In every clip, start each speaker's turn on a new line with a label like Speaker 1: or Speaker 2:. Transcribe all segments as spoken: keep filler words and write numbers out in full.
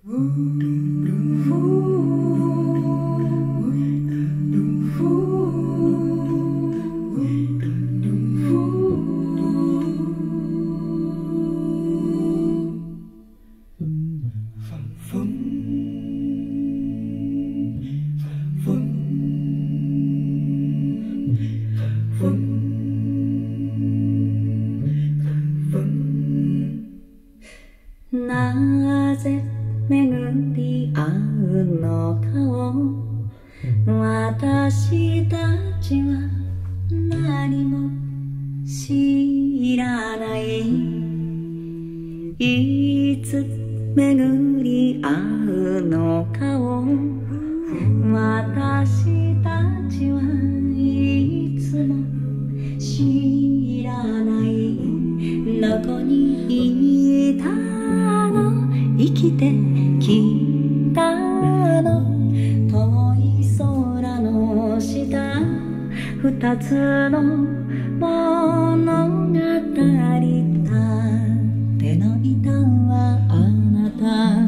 Speaker 1: なぜ巡り合うのかを私たちは何も知らない。いつ巡り合うのかを私たちはいつも知らない。どこにいたの、生きてきたの、遠い空の下、二つの物語。手のひらはあなた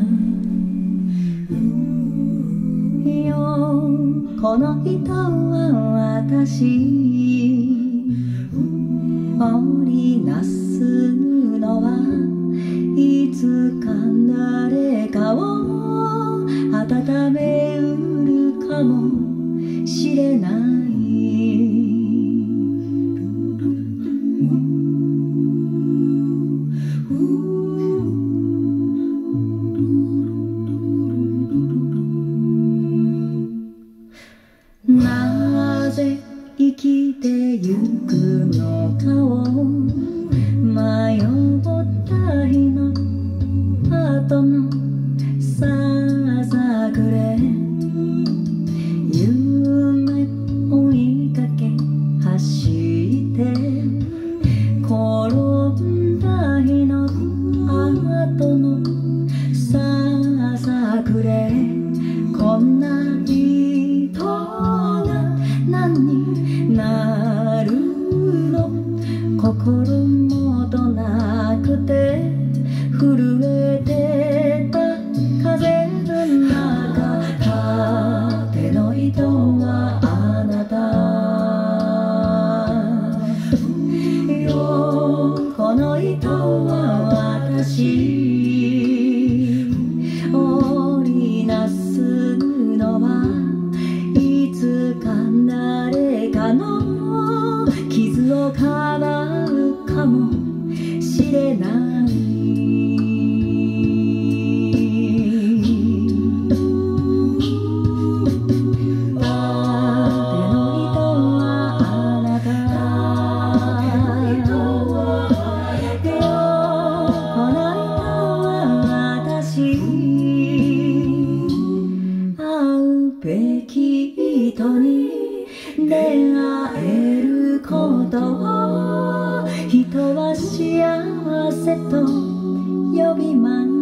Speaker 1: よ、この人は私。織りなす布はいつか誰かを温めうるかもしれない。なぜ生きてゆくのかを迷った日の後のささくれ、夢追いかけ走って転んだ日の後のささくれ、こんな人が何になるの、心もとなくて震えてた風の中、手の糸はあなたよ、この糸は私。織りなす布はいつか誰かの傷をかばうかもしれない。べき人に出会えることを人は幸せと呼びます。